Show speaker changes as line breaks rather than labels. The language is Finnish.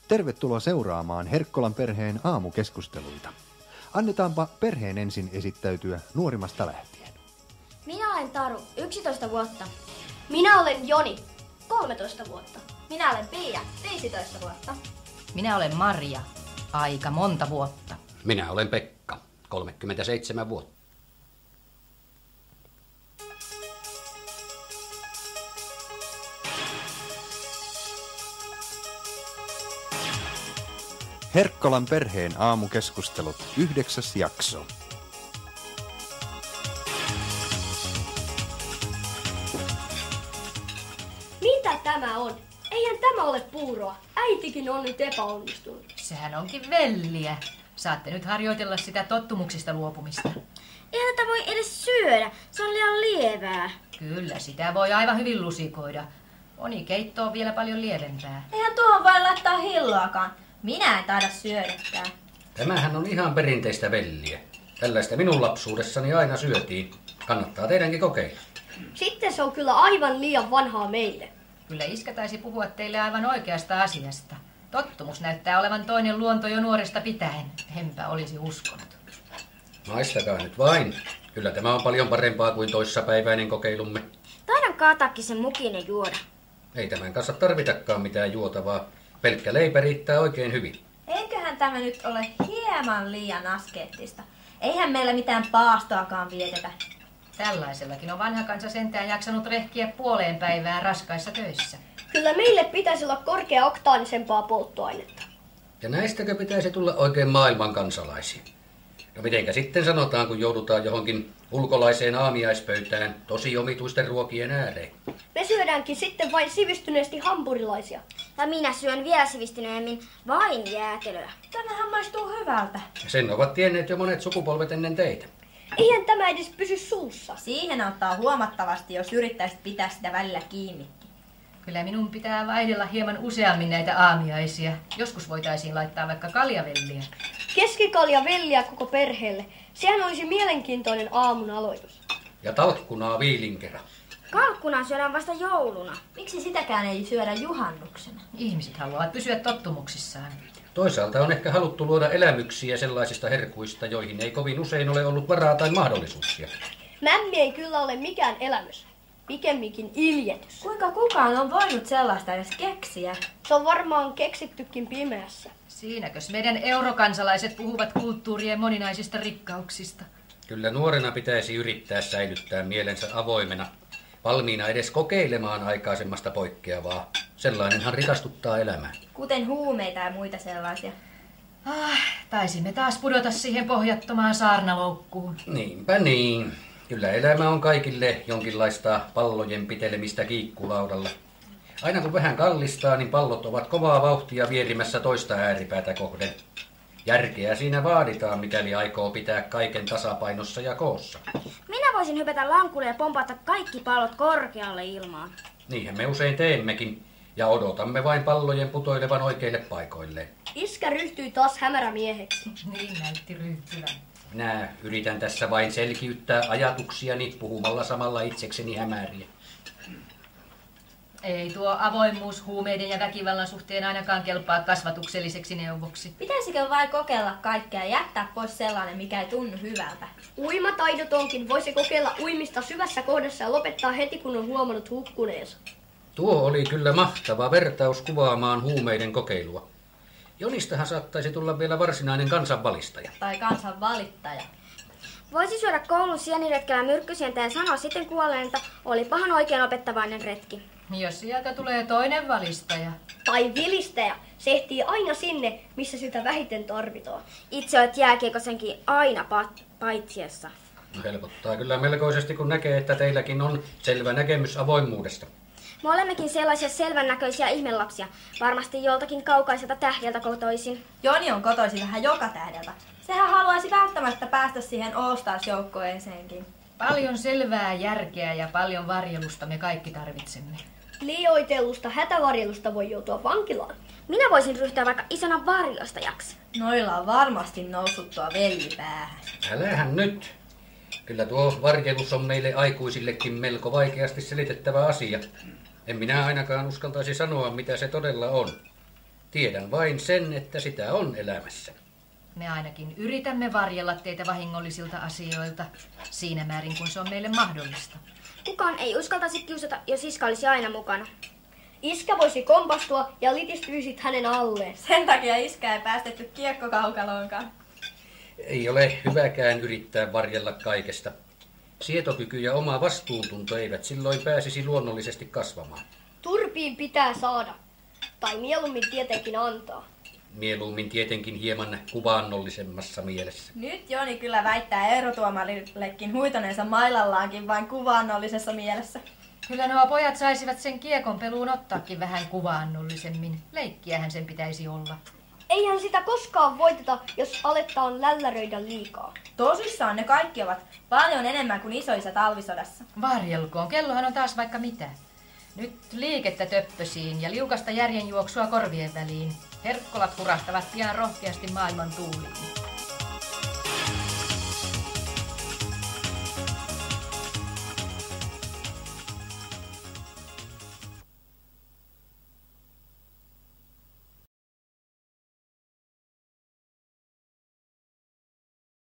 Tervetuloa seuraamaan Herkkolan perheen aamukeskusteluita. Annetaanpa perheen ensin esittäytyä nuorimmasta lähtien.
Minä olen Taru, 11 vuotta.
Minä olen Joni, 13 vuotta.
Minä olen Pia, 15 vuotta.
Minä olen Maria, aika monta vuotta.
Minä olen Pekka, 37 vuotta.
Herkkolan perheen aamukeskustelut, 9. jakso.
Mitä tämä on? Eihän tämä ole puuroa. Äitikin on nyt epäonnistunut.
Sehän onkin velliä. Saatte nyt harjoitella sitä tottumuksista luopumista.
Eihän tätä voi edes syödä, se on liian lievää.
Kyllä, sitä voi aivan hyvin lusikoida. Moni keitto on vielä paljon lievempää.
Eihän tuohon voi laittaa hilloakaan. Minä en taida syödäkään.
Tämähän on ihan perinteistä velliä. Tällaista minun lapsuudessani aina syötiin. Kannattaa teidänkin kokeilla.
Sitten se on kyllä aivan liian vanhaa meille.
Kyllä iskä taisi puhua teille aivan oikeasta asiasta. Tottumus näyttää olevan toinen luonto jo nuoresta pitäen. Enpä olisi uskonut.
Maistakaa nyt vain. Kyllä tämä on paljon parempaa kuin toissapäiväinen kokeilumme.
Taidan kaataakin sen mukin ja juoda.
Ei tämän kanssa tarvitakaan mitään juotavaa. Pelkkä leipä riittää oikein hyvin.
Eiköhän tämä nyt ole hieman liian askeettista. Eihän meillä mitään paastoakaan vietetä.
Tällaisellakin on vanha kansa sentään jaksanut rehkiä puoleen päivään raskaissa töissä.
Kyllä meille pitäisi olla korkea-oktaanisempaa polttoainetta.
Ja näistäkö pitäisi tulla oikein maailman kansalaisia? No mitenkä sitten sanotaan, kun joudutaan johonkin ulkolaiseen aamiaispöytään tosi omituisten ruokien ääreen?
Me syödäänkin sitten vain sivistyneesti hampurilaisia.
Ja minä syön vielä sivistyneemmin vain jäätelöä.
Tämähän maistuu hyvältä.
Ja sen ovat tienneet jo monet sukupolvet ennen teitä.
Eihän tämä edes pysy suussa.
Siihen auttaa huomattavasti, jos yrittäisit pitää sitä välillä kiinni.
Kyllä minun pitää vaihdella hieman useammin näitä aamiaisia. Joskus voitaisiin laittaa vaikka kaljavelliä.
Keskikalja velliä koko perheelle. Sehän olisi mielenkiintoinen aamun aloitus.
Ja talkkunaa viilinkera.
Kalkkunaa syödään vasta jouluna.
Miksi sitäkään ei syödä juhannuksena?
Ihmiset haluavat pysyä tottumuksissaan.
Toisaalta on ehkä haluttu luoda elämyksiä sellaisista herkuista, joihin ei kovin usein ole ollut varaa tai mahdollisuuksia.
Mämmi ei kyllä ole mikään elämys. Pikemminkin iljetys.
Kuinka kukaan on voinut sellaista edes keksiä?
Se on varmaan keksittykin pimeässä.
Siinäkös meidän eurokansalaiset puhuvat kulttuurien moninaisista rikkauksista.
Kyllä nuorena pitäisi yrittää säilyttää mielensä avoimena, valmiina edes kokeilemaan aikaisemmasta poikkeavaa. Sellainenhan rikastuttaa elämää.
Kuten huumeita ja muita sellaisia.
Taisimme taas pudota siihen pohjattomaan saarnaloukkuun.
Niinpä niin. Kyllä elämä on kaikille jonkinlaista pallojen pitelemistä kiikkulaudalla. Aina kun vähän kallistaa, niin pallot ovat kovaa vauhtia vierimässä toista ääripäätä kohden. Järkeä siinä vaaditaan, mikäli aikoo pitää kaiken tasapainossa ja koossa.
Minä voisin hypätä lankulle ja pompata kaikki pallot korkealle ilmaan.
Niinhän me usein teemmekin, ja odotamme vain pallojen putoilevan oikeille paikoilleen.
Iskä ryhtyi taas hämärämieheksi.
Niin näytti ryhtyvän.
Minä yritän tässä vain selkiyttää ajatuksiani puhumalla samalla itsekseni hämäriä.
Ei tuo avoimuus huumeiden ja väkivallan suhteen ainakaan kelpaa kasvatukselliseksi neuvoksi.
Pitäisikö vain kokeilla kaikkea ja jättää pois sellainen, mikä ei tunnu hyvältä?
Uimataidotonkin voisi kokeilla uimista syvässä kohdassa ja lopettaa heti, kun on huomannut hukkuneensa.
Tuo oli kyllä mahtava vertaus kuvaamaan huumeiden kokeilua. Jonistahan saattaisi tulla vielä varsinainen kansanvalistaja.
Tai kansan valittaja.
Voisi syödä koulun sieniretkellä myrkkysientä ja sanoa sitten kuolleen, että olipahan oikein opettavainen retki.
Jos sieltä tulee toinen valistaja.
Tai vilistäjä. Se ehtii aina sinne, missä sitä vähiten tarvitaan.
Itse olet jääkiekosenkin aina paitsiessa.
No helpottaa kyllä melkoisesti, kun näkee, että teilläkin on selvä näkemys avoimuudesta.
Me olemmekin sellaisia selvännäköisiä ihmelapsia. Varmasti joltakin kaukaiselta tähdeltä kotoisin.
Joni on kotoisin vähän joka tähdeltä. Sehän haluaisi välttämättä päästä siihen All Stars-joukkueeseenkin.
Paljon selvää järkeä ja paljon varjelusta me kaikki tarvitsemme.
Liioitellusta hätävarjelusta voi joutua vankilaan.
Minä voisin ryhtyä vaikka isona varjostajaksi.
Noilla on varmasti noussut tuo vellipäähän.
Älähän nyt. Kyllä tuo varjelus on meille aikuisillekin melko vaikeasti selitettävä asia. En minä ainakaan uskaltaisi sanoa, mitä se todella on. Tiedän vain sen, että sitä on elämässä.
Me ainakin yritämme varjella teitä vahingollisilta asioilta siinä määrin, kun se on meille mahdollista.
Kukaan ei uskaltaisi kiusata, jos Iska olisi aina mukana.
Iskä voisi kompastua ja litistyisit hänen alleen.
Sen takia Iskää ei päästetty kiekkokaukaloonkaan.
Ei ole hyväkään yrittää varjella kaikesta. Sietokyky ja oma vastuuntunto eivät silloin pääsisi luonnollisesti kasvamaan.
Turpiin pitää saada. Tai mieluummin tietenkin antaa.
Mieluummin tietenkin hieman kuvaannollisemmassa mielessä.
Nyt Joni kyllä väittää erotuomarillekin huitoneensa mailallaankin vain kuvaannollisessa mielessä.
Kyllä nuo pojat saisivat sen kiekonpeluun ottaakin vähän kuvaannollisemmin. Leikkiähän sen pitäisi olla.
Eihän sitä koskaan voiteta, jos aletaan lälläröidä liikaa.
Tosissaan ne kaikki ovat paljon enemmän kuin isoissa talvisodassa.
Varjelkoon, kellohan on taas vaikka mitä. Nyt liikettä töppösiin ja liukasta järjenjuoksua korvien väliin. Herkkolat hurastavat pian rohkeasti maailman tuuliin.